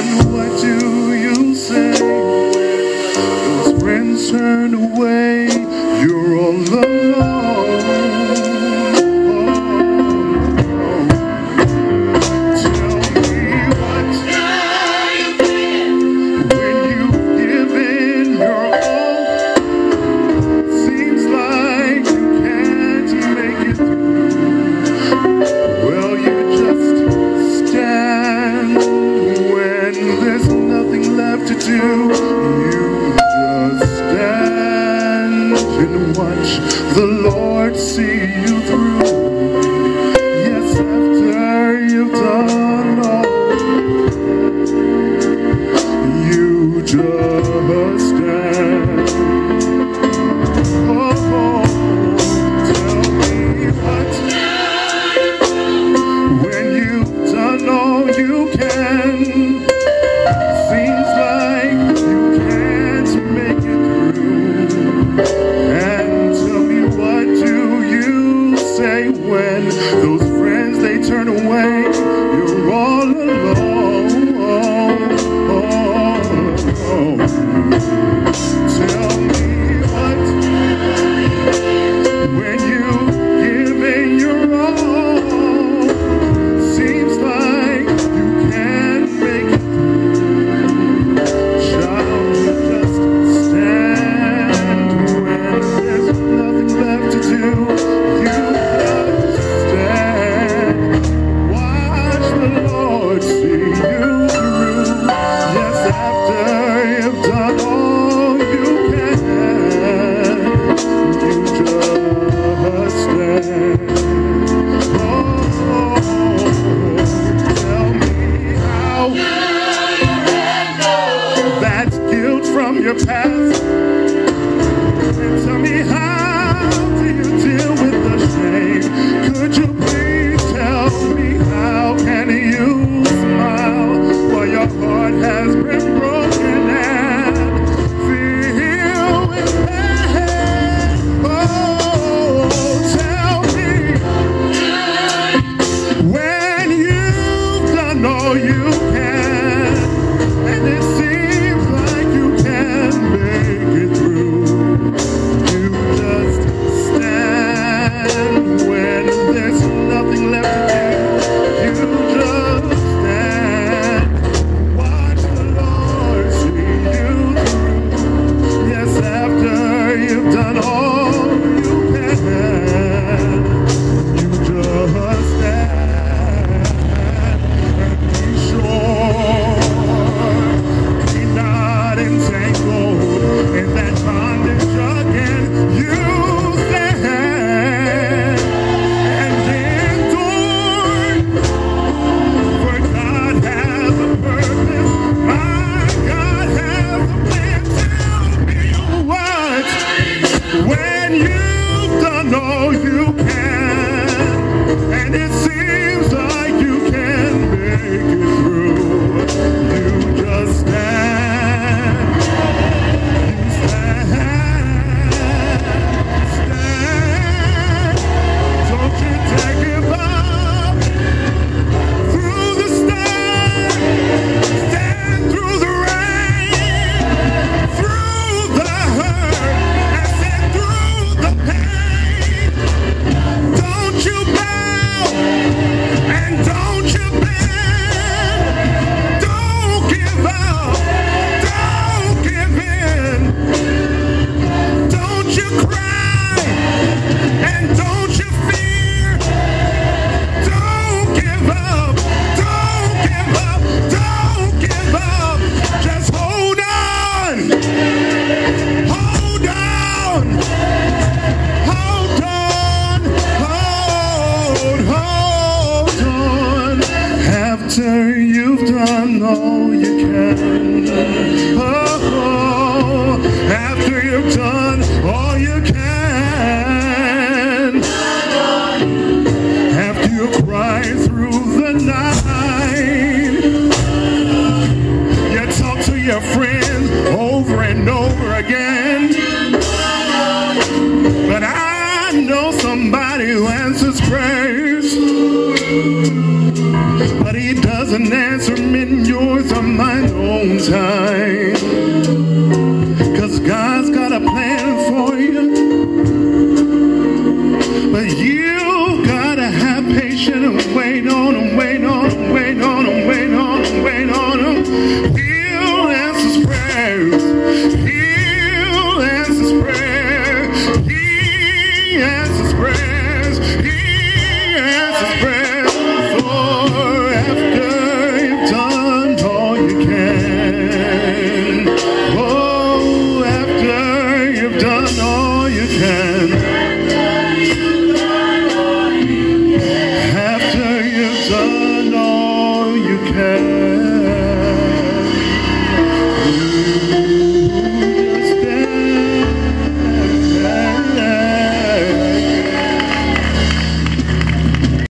And what do you say? Those friends turn away, you're all alone. The Lord see you through. Yes, after you've done all, you just stand. Oh, tell me what, when you've done all you can, seems like you can't make it through. When those friends they turn away, you're all alone. Tell me what, when you giving your all, seems like you can't make it through. Child, you just stand when there's nothing left to do. From your past, and tell me, how do you deal with the shame? Could you please tell me, how can you smile while your heart has been broken and filled with pain? Oh, tell me, when you've done all you can, and it seems like you can't make it through, you just stand when there's nothing left to do. You just stand, watch the Lord see you through. Yes, after you've done all you can, you just stand and be sure. In that bondage again, you stand and endure. For God has a purpose, my God has a plan. Tell me what, when you've done all you can, and it seems like you can't make it through, you just stand. After you've done all you can, after you've done all you can, after you cry through the night, you talk to your friends over and over again, but I know somebody who answers prayers. But he doesn't answer mine, yours or mine. own time.